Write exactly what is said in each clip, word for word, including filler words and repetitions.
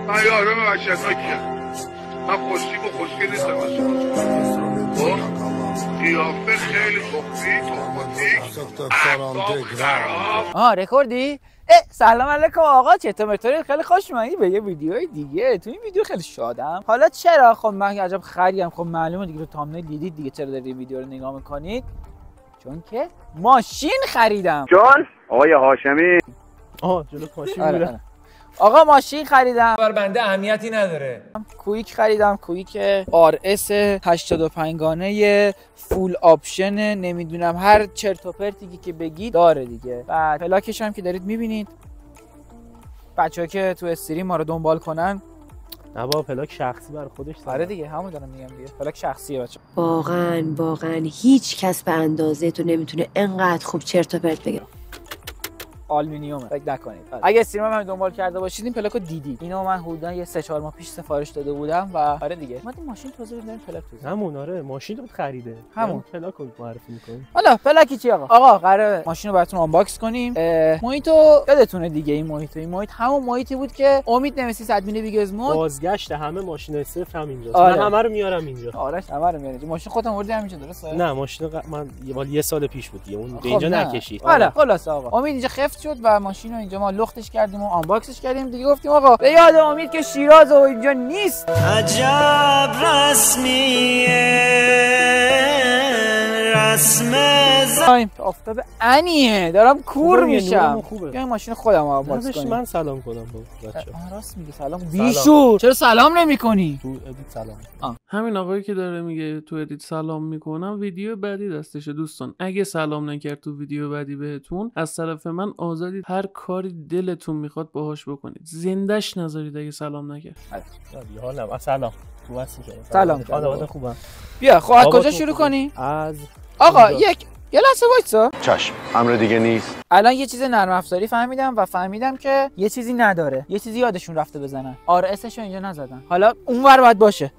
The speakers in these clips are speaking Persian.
من یه آدم وحشتناکیم. من خوشتیب و خوشگل نیستم خب قیافه خیلی تخمی تخماتیک اعصاب خراب. آه رکوردی؟ اه سلام علیکم آقا، چطور مطوری؟ خیلی خوش اومدی به یه ویدیوی دیگه. تو این ویدیو خیلی شادم. حالا چرا؟ خب من عجب خریم. خب معلومه دیگه، رو تامنیل دیدید دیگه چرا دارید ویدیو رو نگاه میکنید. چون که ماشین خریدم. جان آقای هاشمی. آها جلو ماشین آره میره. آره. آقا ماشین خریدم. بر بنده اهمیتی نداره. کویک خریدم، کویک آر اس هشتاد و پنج گانه فول آپشن، نمیدونم هر چرت و پرتی که بگید داره دیگه. بعد پلاکش هم که دارید میبینید، بچه‌ها که تو استریم ما رو دنبال کنن. نه بابا پلاک شخصی برای خودش داره. آره دیگه همون دارم میگم دیگه، پلاک شخصیه بچه. واقعا واقعا هیچ کس به اندازه تو نمیتونه انقدر خوب چرت و پرت بگه. آلومینیومه، فکر نکنید. اگه استریم من دنبال کرده باشید این پلاکو دیدید. اینو من حدودا یه سه چهار ماه پیش سفارش داده بودم و آره دیگه ما ماشین توضیح بدیم پلاک توضیح. همون آره ماشین رو خریده. همون پلاک رو معرفی می‌کنیم. حالا پلاکی چی آقا؟ آقا قراره ماشین رو براتون آنباکس کنیم. محیطو یادتونه دیگه، این محیط این محیط همون محیطی بود که امید نمیسی ادمین بیگزمود بازگشت همه ماشین صفر هم اینجاست. آره. من همه رو میارم اینجا. آره همه رو میارم. ماشین خودم آوردی همینجا درسته؟ نه ماشین ق... من یه بار یه سال پیش بود دیگه اون به اینجا نکشید. آره خلاص آقا امید اینجا خفت شد و ماشین رو اینجا ما لختش کردیم و آنباکسش کردیم دیگه. گفتیم آقا به یاد امید که شیراز و اینجا نیست. عجب رسمیه رسم زایم آفتاب انیه دارم کور میشم. یا ماشین خودم آنباکس کنیم. من سلام کنم با بچه‌ها. راست میگه سلام بیشور. چرا سلام نمی‌کنی؟ تو ادیت سلام. آه. همین آقایی که داره میگه تو ادیت سلام میکنم، ویدیو بعدی دستشه دوستان. اگه سلام نکرد تو ویدیو بعدی بهتون، از طرف من آزادید هر کاری دلتون میخواد باهاش بکنید. زندش نذارید اگه سلام نکرد. نه حالا سلام. تو واسه سلام. آره خوبم. بیا خب از کجا شروع کنی؟ از آقا یک یه لحظه وایسا. چشم امر دیگه نیست. الان یه چیز نرم افزاری فهمیدم و فهمیدم که یه چیزی نداره، یه چیزی یادشون رفته بزنن. آر اس رو اینجا نزدن. حالا اونور باید باشه،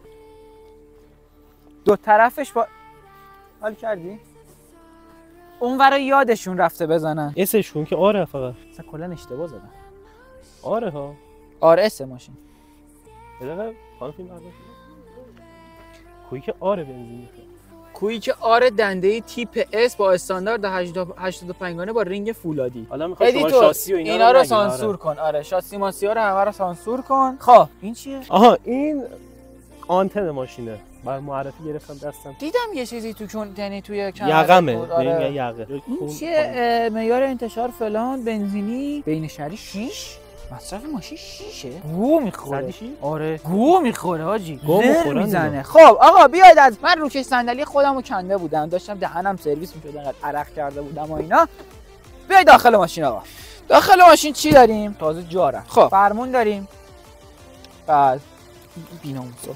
دو طرفش با حال کردی؟ اونور یادشون رفته بزنن. اسشون که آره فقط اصلا کلا اشتباه زدن. آره ها آر اس ماشین. بذار خانم فیلم برداشت. کویک آره بنزینی. کویک آر دنده تیپ اس با استاندارد هشتاد و پنج گانه با رینگ فولادی. حالا میخوام شما شاسی و اینا, اینا رو, رو سانسور آره. کن. آره شاسی ماسی ها رو همه رو سانسور کن. خب این چیه؟ آها این آنتن ماشینه. من معرفی گرفتم دستم. دیدم یه چیزی تو چون یعنی توی یقمه. آره. این یقه. این چیه؟ معیار انتشار فلان بنزینی بین شهری شش. مصرف ماشین شیشه. گو میخوره. آره گو میخوره حاجی. گو میزنه. خب آقا بیاید از من روکش صندلی خودمو کنده بودم، داشتم دهنم سرویس میشد انقدر عرق کرده بودم و اینا. بیاید داخل ماشین آقا. داخل ماشین چی داریم؟ تازه جارم. خب فرمون داریم. بعد بیناموسو.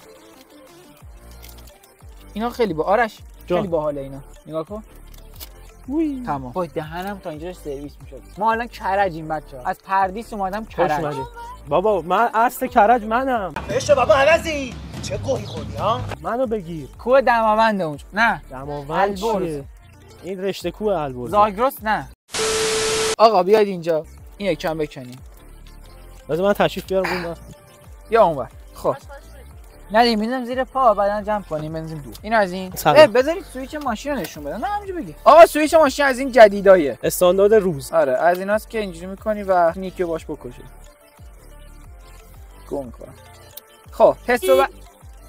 اینا خیلی با آرش جا. خیلی باحاله اینا. نگاه کن. وی تمام. وای دهنم تا اینجا سرویس میشد. ما الان کرجیم بچه‌ها. از پردیس اومدم کرج. بابا من اصل کرج منم. بشه بابا عوضی. چه گوهی خوردی ها؟ منو بگیر. کوه دماوند اونجا. نه. دماوند چیه؟ این رشته کوه البرز. زاگرس نه. آقا بیاید اینجا. این یکم بکنیم. لازم من تشریف بیارم اون وقت. یا اونور. خب. ندیم میذارم زیر پا بعدن جمع کنیم بنزین دور. این از این. بذارید سوئیچ ماشین رو نشون بدم. نه همینجا بگی. آقا سوئیچ ماشین از این جدیدایه. استاندارد روز. آره از ایناست که اینجوری میکنی و نیکی باش بکشی. گم میکنم. خب تستو ب...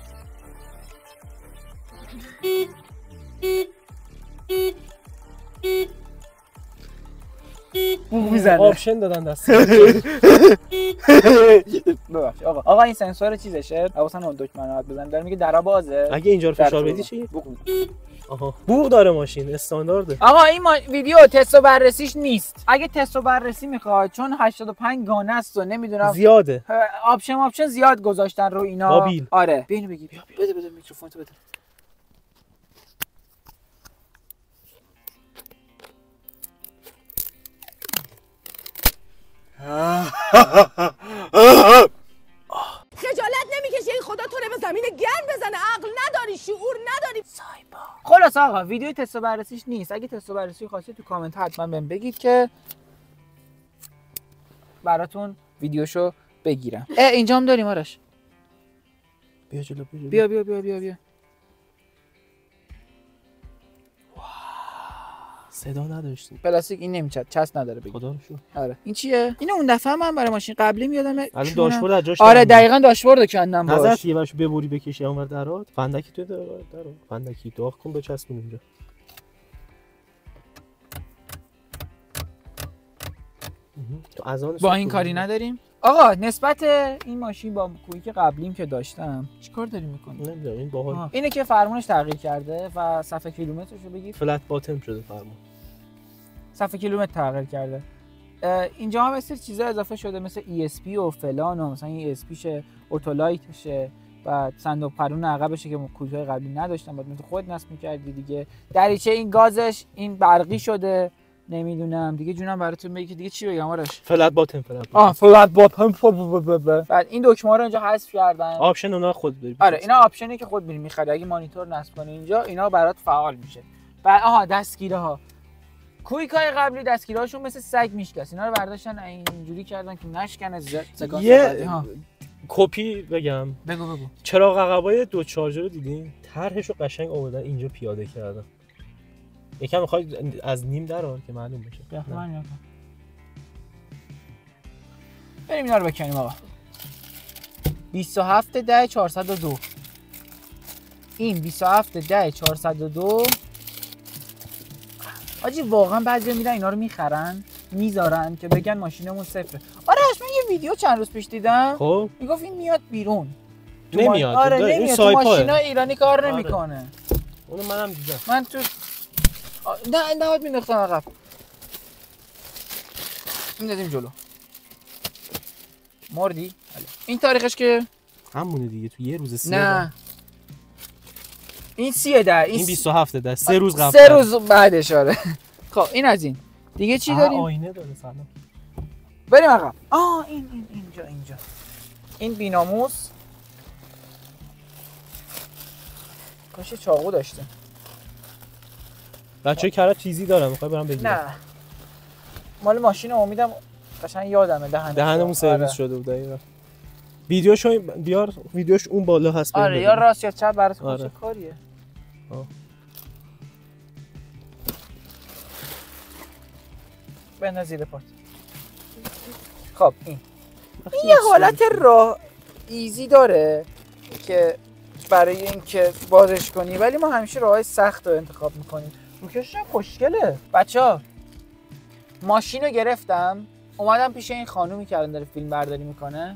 بوق میزنه. آپشن دادن دست. ببخشید آقا. آقا این سنسور چیزشه؟ حواسن اون دکمه بزن. داره میگه درا بازه. اگه اینجا رو فشار بدی چی؟ بوق. آها. بوق داره ماشین استاندارده. آقا این ما... ویدیو تست و بررسیش نیست. اگه تست و بررسی میخواد چون هشتاد و پنج گانه است و نمیدونم زیاده. آپشن آپشن زیاد گذاشتن رو اینا. مابیل. آره. بینو بگی. بیا بده بده میکروفون تو بده. خجالت نمیکشی این خدا تو رو به زمین گرم بزنه؟ عقل نداری، شعور نداری. سایبا. خلاص آقا ویدیو تست و بررسیش نیست. اگه تست و بررسی خواستید تو کامنت حتما بهم بگید که براتون ویدیوشو بگیرم. اه اینجام داریم آرش. بیا جلو بیا بیا بیا بیا بیا بیا. صدا نداشتیم. پلاستیک این نمیچد، چسب نداره بگیر. خدا رو شکر. آره. این چیه؟ اینو اون دفعه من برای ماشین قبلی میادم. الان داشبورد از جاش. آره دقیقاً داشبورد کندم باش. نظرت یه باشو ببری بکشی اونور درات. فندکی تو درات. فندکی داغ کن بچسبون اینجا. تو اذان با این کاری نداریم. آقا نسبت این ماشین با کویک قبلیم که داشتم چیکار داری میکنی؟ نمیدونم این باحال. اینه که فرمونش تغییر کرده و صفحه کیلومترش رو بگیر. فلت باتم شده فرمون. صفحه کیلومتر تغییر کرده. اینجا هم مثل چیزا اضافه شده مثل ای اس پی و فلان و مثلا این ای اس پی شه، اتولایتشه و صندوق پرون عقبشه که کویک‌های قبلی نداشتن، بعد مثل خود نصب می‌کردی دیگه. دریچه این گازش این برقی شده. نمیدونم دیگه جونم براتون بگی که دیگه چی بگم آرش. فلت باتم فلت باتم. آه فلت باتم. بعد این دکمه رو اینجا حذف کردن. آپشن اونا خود داری. آره اینا آپشنی که خود میری می‌خری. اگه مانیتور نصب کنی اینجا اینا برات فعال میشه. بعد آها دستگیره ها. کویکای قبلی دستگیرهاشون مثل سگ میشکست. اینا رو برداشتن اینجوری کردن که نشکنه سگاس. یه کپی بگم. بگو بگو. چراغ عقبای دو چارجر رو دیدین؟ طرحشو قشنگ آوردن اینجا پیاده کردن. یکم می‌خوای از نیم درار که معلوم بشه. بریم اینا رو بکنیم آقا. بیست و هفت ده چهارصد و دو. این بیست و هفت ده چهارصد و دو. آجی واقعا بعضی میرن اینا رو میخرن میذارن که بگن ماشینمون صفره. آره من یه ویدیو چند روز پیش دیدم. خب میگفت این میاد بیرون. نمیاد. آره این نمیاد. تو ماشینا ایرانی کار آره. نمیکنه. اونو منم دیدم. من تو آ... نه نهاد مینداختم عقب. میندازیم جلو. مردی؟ این تاریخش که همونه دیگه تو یه روز سی. نه این سیه در این بیست و هفت ده سه روز قبل سه روز بعدش. آره خب این از این دیگه چی داریم؟ آینه داره سلام. بریم عقب. آه این این اینجا اینجا این بیناموس کاش چاقو داشته. بچه‌ها کرا چیزی دارم میخوای برام بگیرم. نه مال ماشین امیدم قشنگ یادمه دهنم دهنمون سرویس شده بود دقیقاً. ویدیوشو بیار ویدیوش اون بالا هست. آره یا راست یا چپ برات آره. چه کاریه. آه. بنداز زیر پات. خب این این یه حالت راه ایزی داره که برای اینکه بازش کنی ولی ما همیشه راههای سخت رو انتخاب میکنیم. روکشش هم خوشگله. بچه‌ها ماشین رو گرفتم اومدم پیش این خانومی که الان داره فیلم برداری میکنه.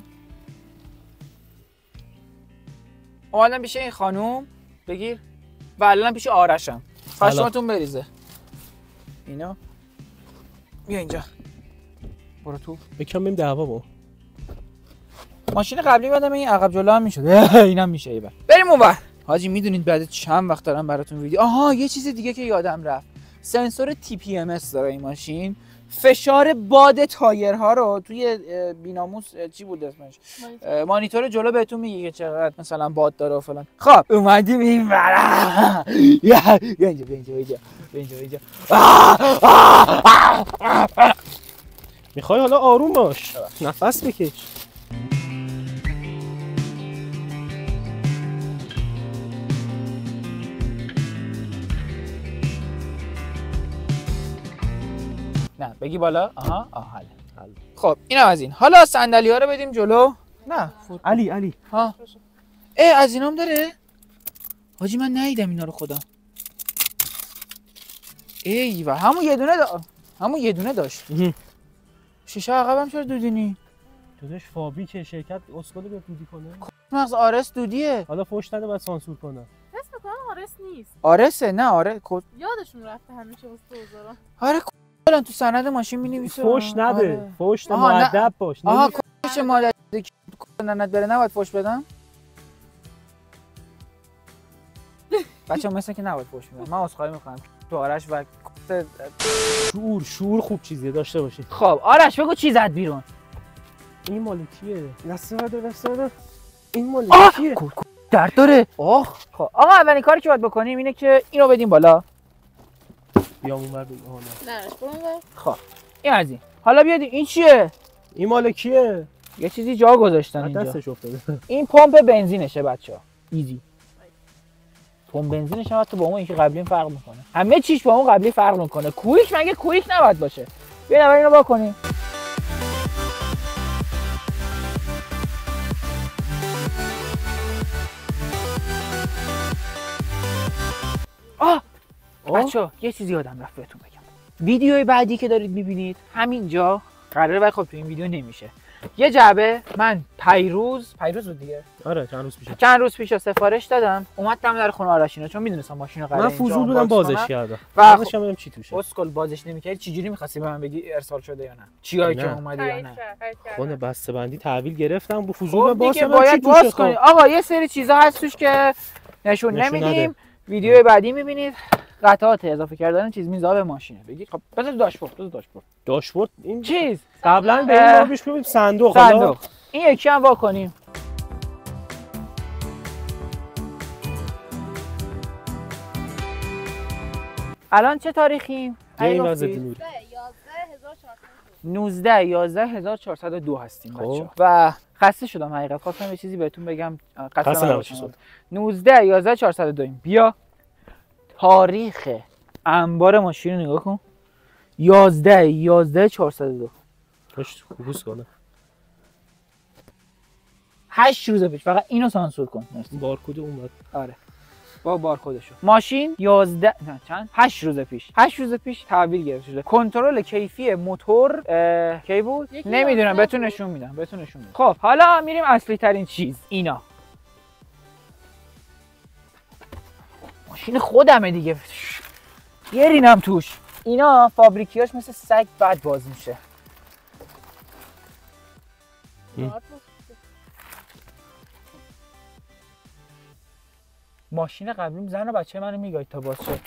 اومدم پیش این خانوم بگیر و الان پیش آرشم. پشماتون بریزه. اینا بیا اینجا. برو تو. یکم بریم دعوا با. ماشین قبلی بعدم این عقب جلو هم میشد. اینم میشه ایول. بریم اونور. حاجی میدونید بعد چند وقت دارم براتون ویدیو. آها یه چیز دیگه که یادم رفت. سنسور تی پی ام اس داره این ماشین. فشار باد تایرها رو توی بیناموس چی بود اسمش؟ مانیتور, مانیتور جلو بهتون میگه که چقدر مثلا باد داره و فلان. خب اومدیم این ورا. یا اینجا اینجا اینجا اینجا اینجا. میخوای حالا آروم باش. نفس بکش. نه بگی بالا. آها آها حل. خب اینم از این. حالا صندلی‌ها رو بدیم جلو. نه علی علی ها ای از اینام داره. حاجی من ندیدم اینا رو خدا. ای و همون یه دونه دا... همون یه دونه داشت. شیشه عقبم چرا دودینی؟ داداش فابریک شرکت اسکول به دودی کنه. مغز آرس دودیه. حالا فوش نده بعد سانسور کنه. اسم کنم آرس نیست. آرسه نه آره کد یادشون رفته همیشه استوزارا. آره الان تو سند ماشین می‌نویسه. فوش نده. آره. فوش ده مؤدب باش. آها فوش مادر ننت بره نباید فوش بدم. بچه‌ها مثلا که نباید فوش بدم. من عذرخواهی می‌کنم. تو آرش و شور شور خوب چیزی داشته باشید. خب آرش بگو چی زد بیرون. این مال کیه؟ دست بده دست بده. این مال کیه؟ درد داره. آخ خب آقا اولین کاری که باید بکنیم اینه که اینو بدیم بالا. بیا اونور بگو. نه برو اونور. خب این از این. حالا بیاد این چیه؟ این مال کیه؟ یه چیزی جا گذاشتن اینجا. دستش افتاده. این پمپ بنزینشه بچه‌ها. ایزی. پمپ بنزینش هم حتی با اون اینکه قبلی فرق میکنه. همه چیش با اون قبلی فرق میکنه. کویک مگه کویک نباید باشه. بیا اول اینو وا کنیم. آه بچه‌ها یه چیزی یادم رفت بهتون بگم. ویدیوی بعدی که دارید میبینید همینجا قراره، ولی خب تو این ویدیو نمیشه. یه جعبه من پیروز پیروز بود دیگه. آره چند روز پیش چند روز پیش سفارش دادم. اومدم در خونه آرشینا چون میدونستم ماشینو قراره من فضول بودم بازش کردم. و بازش هم چی توشه. اسکل بازش نمی‌کردی چجوری می‌خواستی به من بگی ارسال شده یا نه؟ چیایی که اومده یا نه؟ خونه بسته‌بندی تحویل گرفتم با فضول باز که باید باز کنی. آقا یه سری چیزا هست توش که نشون, نشون نمیدیم. ویدیو بعدی می‌بینید. قطعات اضافه کردن چیز میزا به ماشینه. بگی خب بذار داشبورد بذار داشبورد. داشبورد این چیز قبلا به این روش ببینیم صندوق. صندوق. این یکی هم وا کنیم. الان چه تاریخیم؟ نوزده یازده هزار و چهارصد و دو هستیم بچه‌ها. و خسته شدم حقیقت، خواستم یه چیزی بهتون بگم. خسته نباشید. نوزده یازده چهارصد و دو. بیا تاریخ انبار ماشین رو نگاه کن. یازده یازده چهارصد و دو. پشت خوبوس کنه. هشت روز پیش. فقط اینو سانسور کن. بارکد اومد. آره. با بارکدشو. ماشین یازده نه چند؟ هشت روز پیش. هشت روز پیش تحویل گرفته شده. کنترل کیفی موتور کی بود؟ نمیدونم، بهتون نشون میدم. بهتون نشون میدم. خب حالا میریم اصلی ترین چیز. اینا. ماشین خودمه دیگه. یه رینم توش. اینا فابریکیاش مثل سگ بد باز میشه. ماشین قبلیم زن و بچه منو میگاید تا باز شد.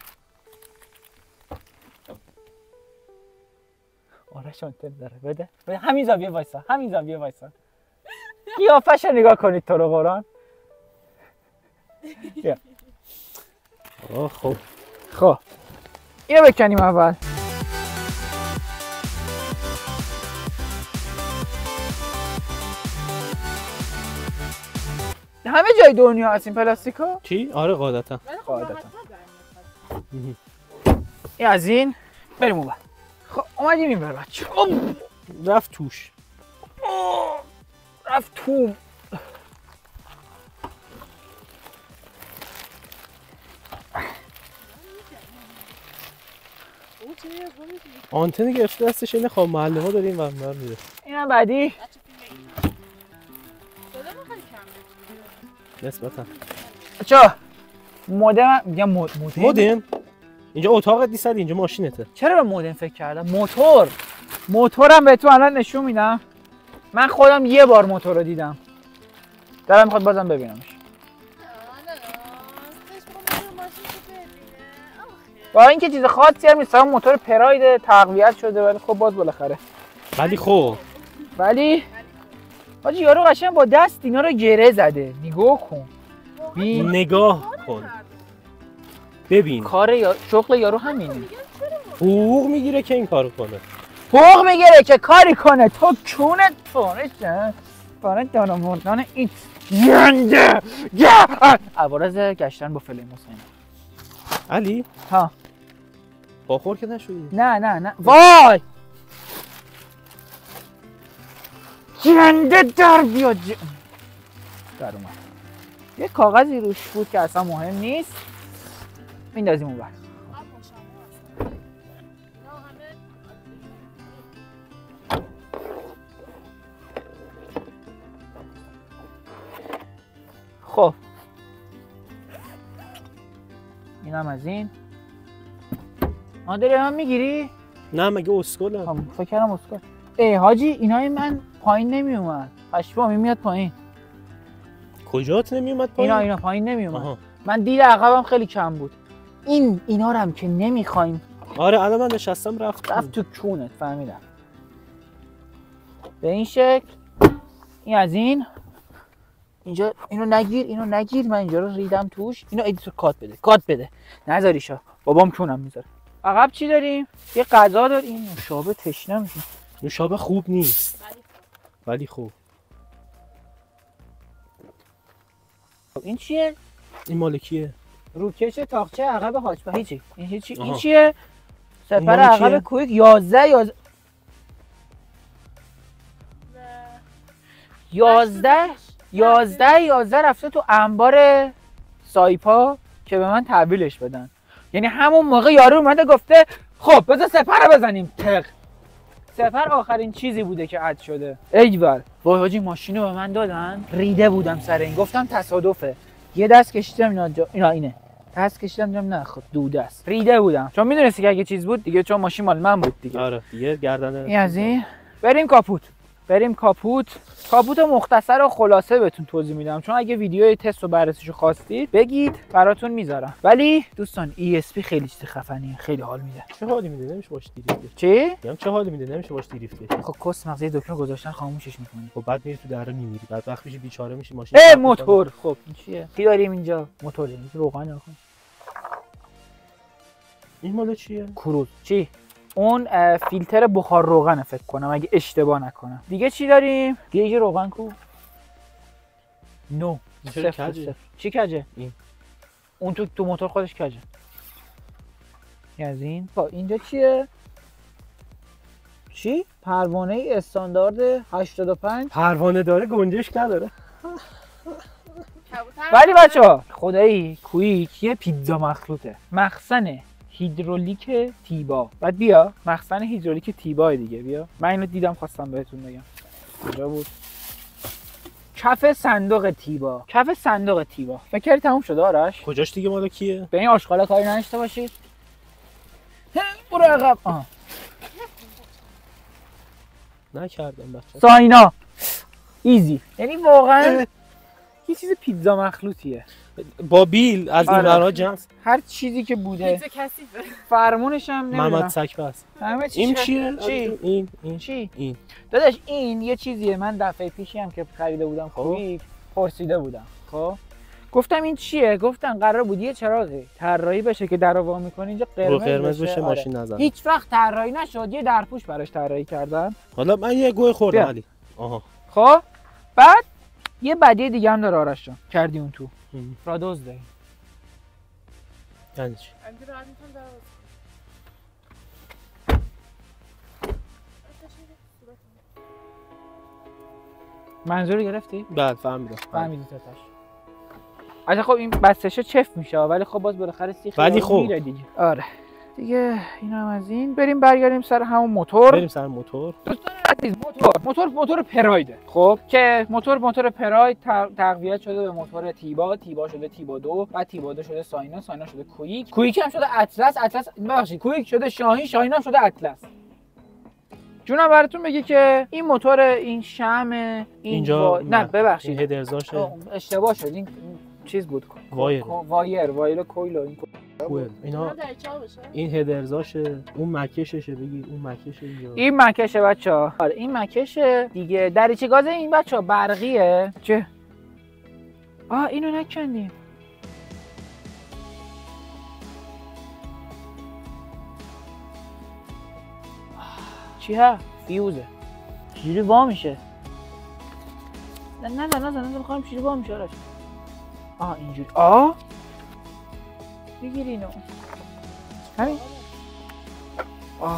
آرش آنتن داره. بده بده همین زاویه وایسا. همین زاویه وایسا. قیافش رو نگاه کنید تو رو قرآن. بیا. آه خب خب اینو بکنیم اول. همه جای دنیا هست این پلاستیکا؟ چی؟ آره قاعدتا. قاعدتا. این از این بریم اون. خب اومدیم این بر بچه. رفت توش. رفت تو. آنتن گرفته دستش، این خواب محله ها داره این ور میره. اینم بعدی. نسبتا. بچا مودم میگم مودم. مودم؟ اینجا اتاقت نیست، اینجا ماشینته. چرا به مودم فکر کردم؟ موتور. موتورم بهتون الان نشون میدم. من خودم یه بار موتور رو دیدم. دارم میخواد بازم ببینمش. با اینکه چیز خاصی هم نیست، موتور پراید تقویت شده ولی خب باز بالاخره. ولی خب ولی حاجی یارو قشنگ با دست اینا رو گره زده. نگاه کن. ببین نگاه کن. ببین کار یا... شغل یارو همینه. حقوق میگیره که این کارو کنه. حقوق میگیره که کاری کنه. تو کونت فارشه. فارش دارم مردان این ینده. یا عوارض گشتن با فلیم حسین. علی؟ ها باخور که نشدی؟ نه نه نه وای جنده در بیا ج... در اومد. یه کاغذی روش بود که اصلا مهم نیست. میندازیم اون بر. خب اینم از این. آن داری من میگیری؟ نه مگه اسکلم. فکر کردم اسکل. ای حاجی اینای من پایین نمی اومد. پشمام میاد پایین. کجات نمی اومد پایین؟ اینا اینا پایین نمی اومد. من دید عقبم خیلی کم بود. این اینا رو هم که نمیخوایم. آره الان من نشستم رفت. رفت تو کونت فهمیدم. به این شکل. این از این. اینجا اینو نگیر اینو نگیر. من اینجا رو ریدم توش. اینو ادیتور کات بده کات بده نذاریشا. بابام کونم میذاره. عقب چی داریم؟ یه غذا داریم. نوشابه تشنه میشه. نوشابه خوب نیست ولی خوب. این چیه؟ این مال کیه؟ روکش تاقچه عقب هاچبک. هیچی. این هیچی. این آها. چیه؟ سپر مال عقب کیه؟ کویک یازده یازده یازده یازده یازده رفته تو انبار سایپا که به من تحویلش بدن. یعنی همون موقع یارو اومده گفته خب بذار سپر رو بزنیم. تق سپر آخرین چیزی بوده که عد شده. ایول وای حاجی ماشین رو به من دادن، ریده بودم سر این، گفتم تصادفه. یه دست کشیدم اینا جا... اینا اینه دست کشیدم دیدم نه خود دوده است، ریده بودم چون میدونستی که اگه چیز بود دیگه، چون ماشین مال من بود دیگه. آره دیگه گردن این از این. بریم کاپوت. بریم کاپوت. کاپوت مختصر و خلاصه بهتون توضیح میدم، چون اگه ویدیوی تست و بررسیشو خواستید بگید براتون میذارم. ولی دوستان ای اس پی خیلی چیز خفنیه، خیلی حال میده. چه حالی میده؟ نمیشه باش دیریفت. چی؟ میگم چه حالی میده؟ نمیشه باش دیریفت. خب کس مغزی دکمه گذاشتن خاموشش میکنی. خب بعد میری تو دره میمیری، بعد وقت میشی بیچاره میشی ماشین. اه موتور. خب این چیه؟ چی داریم اینجا؟ موتور این روغن نکن. این مال چیه؟ کروز. چی؟ اون فیلتر بخار روغنه فکر کنم اگه اشتباه نکنم. دیگه چی داریم؟ گیج روغن کو؟ نو. چرا کجه؟ چی کجه؟ این. اون تو تو موتور خودش کجه. از این. با اینجا چیه؟ چی؟ پروانه استاندارد هشتاد و پنج. پروانه داره گنجش نداره. ولی بچه‌ها خدایی کویک یه پیتزا مخلوطه. مخزن هیدرولیک تیبا. بعد بیا مخزن هیدرولیک تیبا دیگه بیا. من اینو دیدم خواستم بهتون بگم. کجا بود؟ کف صندوق تیبا. کف صندوق تیبا. فکر کردی تموم شده آرش؟ کجاش دیگه مال کیه؟ به این آشغالا کاری نداشته باشید. برو عقب. آه. نکردم بچه‌ها. ساینا. ایزی. یعنی واقعا یه چیز پیتزا مخلوطیه. با بیل از این آره. ورا جنس هر چیزی که بوده. پیتزا کثیفه. فرمونش هم نمیدونم. محمد سکبه. همه چی این چه؟ چیه؟ چی؟ این این چی؟ این. داداش این یه چیزیه. من دفعه پیشی هم که خریده بودم کویک پرسیده بودم. خب گفتم این چیه؟ گفتن قرار بود یه چراغی طراحی بشه که درو وا می‌کنی اینجا قرمز, قرمز بشه آره. ماشین نزنه. هیچ وقت طراحی نشد. یه درپوش براش طراحی کردن. حالا من یه گوی خوردم علی. آها. خب بعد یه بدیه دیگه هم داره آرش جان. کردی اون تو. رادوز داری. یعنی چی؟ اگه راحت میتونم دروازه. منظور گرفتی؟ بعد فهمیدم. فهمیدی تاتش. البته خب این بستشه چف میشه ولی خب باز بالاخره سیخ ولی خب میره دیگه. آره. دیگه اینا هم از این. بریم برگردیم سر همون موتور. بریم سر موتور. دوستان عزیز موتور موتور موتور پرایده. خب که موتور موتور پراید تقویت شده به موتور تیبا. تیبا شده تیبا دو، بعد تیبا دو شده ساینا، ساینا شده کویک، کویک هم شده اطلس، اطلس ببخشید کویک شده شاهین، شاهین هم شده اطلس. جونم براتون بگه که این موتور این شم این اینجا وا... نه ببخشید این هدرزاشه اشتباه شد. این چیز بود وایر وایر وایر کویل این کویل اینا این هدرزاشه، اون مکششه. بگی اون مکشه اینجا. این مکشه بچه‌ها. آره این مکشه دیگه. دریچه گاز این بچه‌ها برقیه. چه؟ آه اینو نکندیم. چی ها؟ فیوزه. چجوری وا میشه؟ نه نه نه نه نه میخوام چجوری وا میشه آرش؟ آه اینجوری. آه بگیر اینو. همین. آه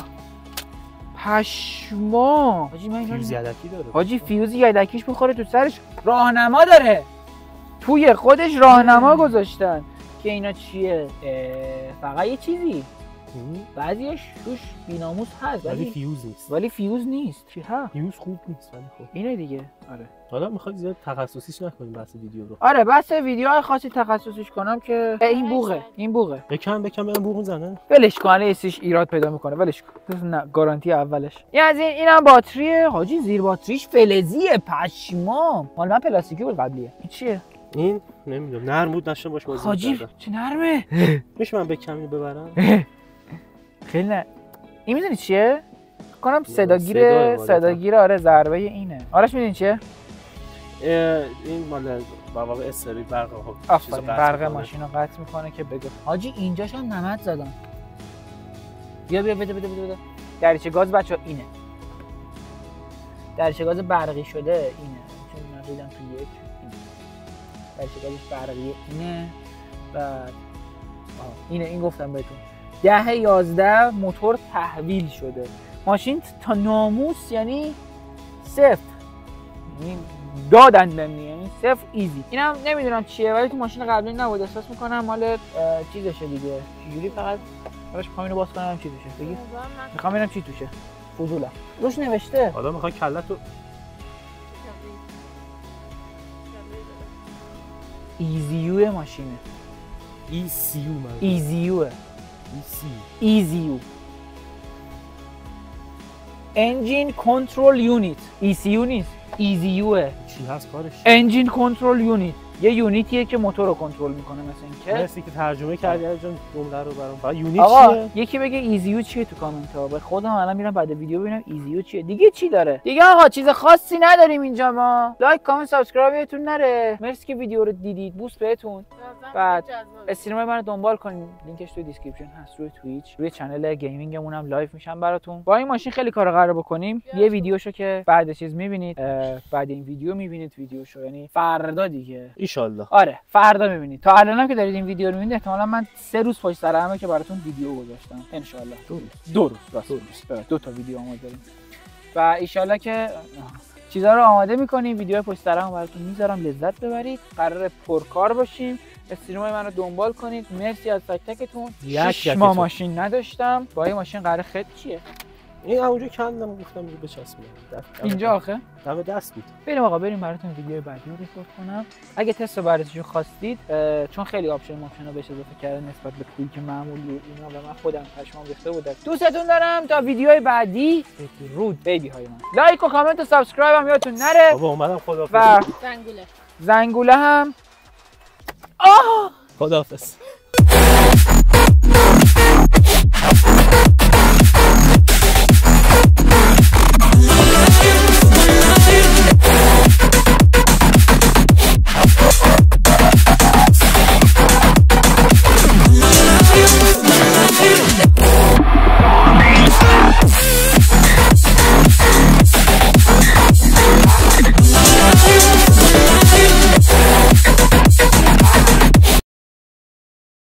پشما. حاجی من فیوز یدکی داره. حاجی فیوز یدکیش بخوره تو سرش. راهنما داره. توی خودش راهنما گذاشتن که اینا چیه؟ فقط یه چیزی بعضیش توش بی‌ناموس هست ولی فیوز نیست. ولی فیوز نیست. چی ها؟ فیوز خوب نیست ولی خب اینه دیگه. آره حالا میخواد زیاد تخصصیش نکنیم بحث ویدیو رو. آره بحث ویدیوهای خاصی تخصصیش کنم که این بوغه این بوغه بکن بکن بهم بوق میزنه. ولش کن الان سیش ایراد پیدا میکنه. ولش کن. نه گارانتی اولش. این از این اینم باتریه. حاجی زیر باتریش فلزیه. پشمام. مال من پلاستیکی بود قبلیه. این چیه؟ این نمیدونم نرم بود نشون باش بازی. حاجی چه نرمه. میشه من بکم اینو ببرم؟ خیلی نه. این میدونی چیه؟ کنم صداگیر صداگیر آره ضربه اینه. آرش میدونی چیه؟ این مال بابا استری برق ها. آفرین برق ماشینو قطع میکنه که بگو. حاجی اینجاش هم نمد زدم. بیا بیا بده بده بده بده. دریچه گاز بچا اینه. دریچه گاز برقی شده اینه. چون من دیدم تو یک اینه. برشکلش برقیه اینه و آه اینه این گفتم بهتون ده یازده موتور تحویل شده ماشین تا ناموس یعنی صفر یعنی دادن بهم یعنی صفر ایزی اینم نمیدونم چیه ولی تو ماشین قبلی نبود احساس میکنم مال چیزشه دیگه چجوری فقط براش میخوام اینو باز کنم چی توشه بگی میخوام ببینم چی توشه فضولا روش نوشته آدم میخواد کله‌تو ایزیو ماشینه ای سی یو من ایزیو ای سی ایزیو انجین کنترل یونیت ای سی یو نیست ایزیوه چی هست کارش انجین کنترل یونیت یه یونیتیه که موتور رو کنترل میکنه مثل اینکه مرسی که ترجمه کردی علی جان جمله رو برام فقط یونیت آقا چیه یکی بگه ایزیو چیه تو کامنت ها به خودم الان میرم بعد ویدیو ببینم ایزیو چیه دیگه چی داره دیگه آقا چیز خاصی نداریم اینجا ما لایک کامنت سابسکرایب یتون نره مرسی که ویدیو رو دیدید بوست بهتون بعد استریم منو دنبال کنین لینکش تو دیسکریپشن هست روی توییچ روی کانال گیمینگمون هم لایو میشم براتون با این ماشین خیلی کارا قرار بکنیم یه ویدیوشو که بعد چیز میبینید بعد این ویدیو میبینید ویدیوشو یعنی فردا دیگه ان شاء الله آره فردا میبینید تا الانم که دارید این ویدیو رو میبینید احتمالاً من سه روز پشت سر همه که براتون ویدیو گذاشتم ان شاء الله دو روز دو روز راست دو, دو تا ویدیو آماده داریم و ان شاء الله که چیزا رو آماده میکنیم ویدیو پشت سر هم براتون میذارم لذت ببرید قراره پرکار باشیم استریمای منو دنبال کنید مرسی از تک تکتون شش ماه ماشین نداشتم با این ماشین قراره خیلی چیه این اونجا کندم گفتم اینو بچسبونم اینجا آخه دم دست بود بریم آقا بریم براتون ویدیو بعدی رو ریکورد کنم اگه تست رو براتون خواستید چون خیلی آپشن ماشینا بهش اضافه کردن نسبت به پولی که معمولی و اینا و من خودم پشمام ریخته بودم دوستتون دارم تا ویدیوهای بعدی رود بیبی های من لایک و کامنت و سابسکرایب هم یادتون نره بابا اومدم خداحافظ و زنگوله زنگوله هم آه خداحافظ